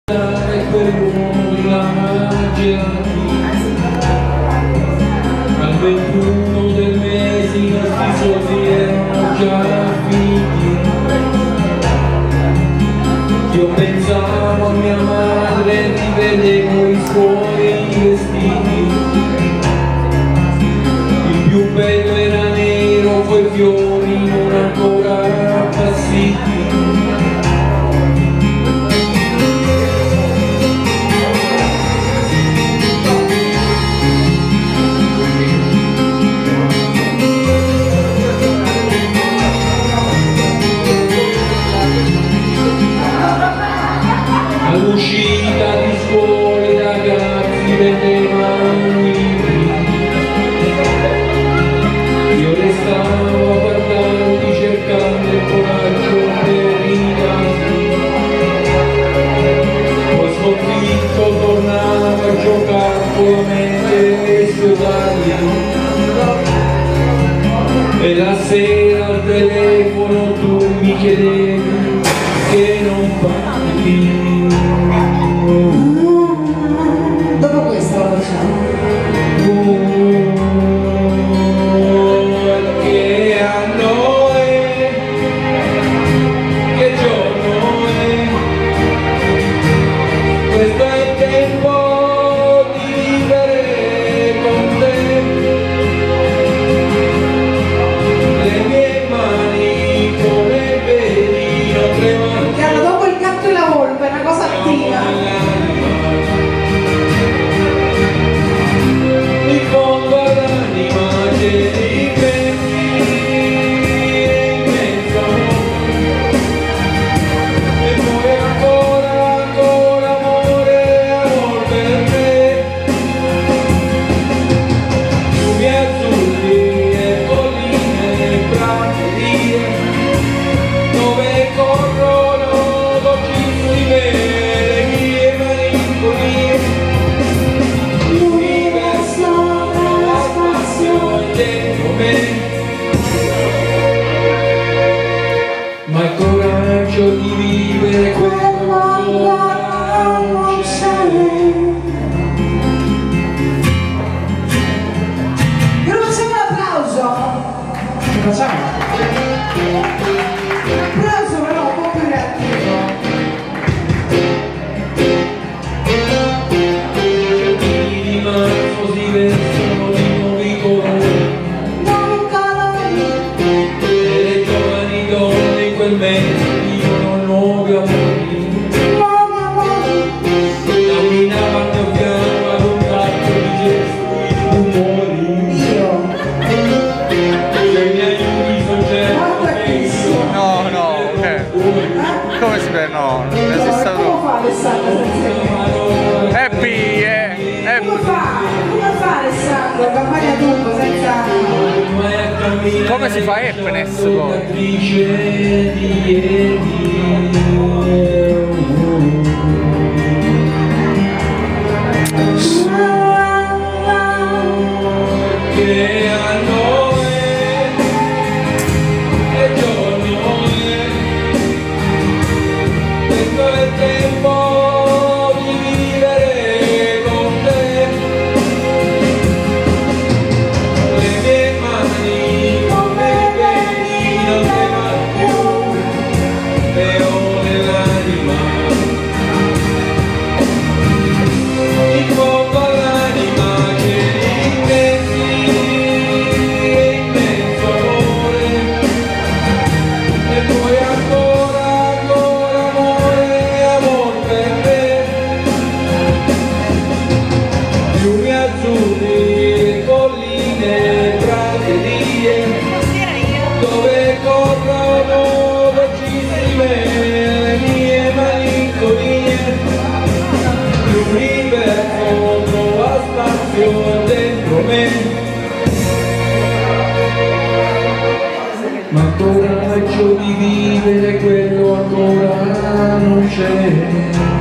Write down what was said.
quell'uomo di la magia al 21 del mese i nostri soldi erano già finiti. Io pensavo a mia madre, rivedevo i suoi vestiti, il più bello era nero, coi fiori non ancora appassiti. All'uscita di scuole i ragazzi vendevano libri, io restavo a guardarli cercando il coraggio per ridarli. Poi sconfitto tornavo a giocare con la mente e sfiorarli, e la sera al telefono tu mi chiedevi che non parli. Dopo questo lo facciamo. Che anno è? Che giorno è? Questo è il tempo di vivere con te. Le mie mani come vedi non tremano. Chiaro, dopo il gatto e la volpe, è una cosa attiva. Mi fondo all'anima che riprendi in mezzo, e poi ancora, ancora amore, amor per me. Fiumi azzurri e colline, praterie, dove corrono dolcissime le mie malinconie. Dentro me, ma il coraggio di vivere quello ancora non c'è. Io facciamo un applauso. Che facciamo? Un applauso però un po' più reattivo. Di marzo si vestono di nuovi colori, e le giovani donne in quel mese vivono nuovi amori. Camminavano al piano ad un tratto di gesti e rumori. Se mi aiuti soggetto No, no, come si vede? No, non esiste Come proprio. fa Alessandro senza Happy, Come fa Alessandro? Campagna dunque senza... Come si fa happiness poi? Che anno è? Che giorno è? Questo è il tempo di vivere con te. Le mie mani come vedi non tremano più, le ho nell'anima. In fondo all'anima che rifletti in mezzo amore, e poi ancora, ancora amore, amor per me. Fiumi azzurri e colline, praterie, dove corrono dolcissime le mie malinconie. L'universo trova spazio dentro me, ma il coraggio di vivere quello ancora non c'è.